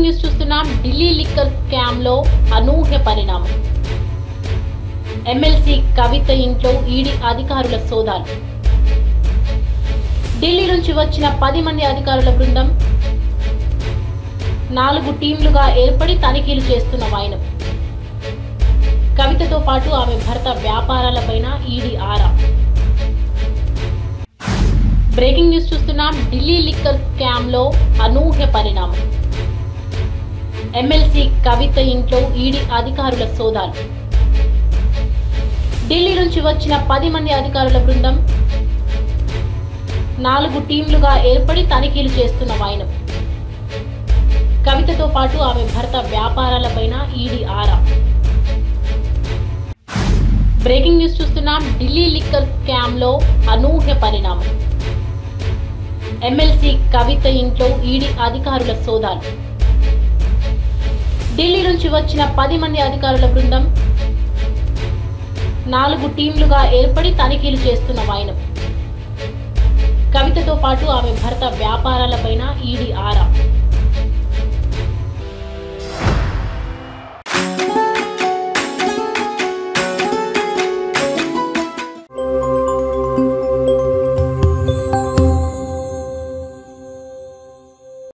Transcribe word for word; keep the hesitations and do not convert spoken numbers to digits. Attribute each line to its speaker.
Speaker 1: Breaking news చూస్తున్నాం. Delhi liquor scam లో అనూహ్య పరిణామం. ఎమ్మెల్సీ కవిత ఇంట్లో ఈడీ అధికారుల సోదాలు. ఢిల్లీ నుంచి వచ్చిన పది మంది అధికారుల బృందం నాలుగు టీంలుగా ఏర్పడి తనిఖీలు చేస్తున్న వైనం. కవితతో పాటు ఆమె భర్త వ్యాపారాలపైన ఈడీ ఆరా. బ్రేకింగ్ న్యూస్ చూస్తున్నాం. ఢిల్లీ లిక్కర్ స్కామ్ లో అనూహ్య పరిణామం. ఎమ్మెల్సీ కవిత ఇంట్లో ఈడీ అధికారుల సోదాలు. ఢిల్లీ నుంచి వచ్చిన పది మంది అధికారుల బృందం నాలుగు టీంలుగా ఏర్పడి తనిఖీలు చేస్తున్న వైనం. కవితతో పాటు ఆమె భర్త వ్యాపారాలపైన ఈడీ ఆరా. బ్రేకింగ్ న్యూస్ చూస్తున్నాం. ఢిల్లీ లిక్కర్ స్కామ్ లో అనూహ్య పరిణామం. ఎమ్మెల్సీ కవిత ఇంట్లో ఈడీ అధికారుల సోదాలు. ఢిల్లీ నుంచి వచ్చిన పది మంది అధికారుల బృందం నాలుగు టీంలుగా ఏర్పడి తనిఖీలు చేస్తున్న వైనం. కవితతో పాటు ఆమె భర్త వ్యాపారాలపైన ఈడీ ఆరా.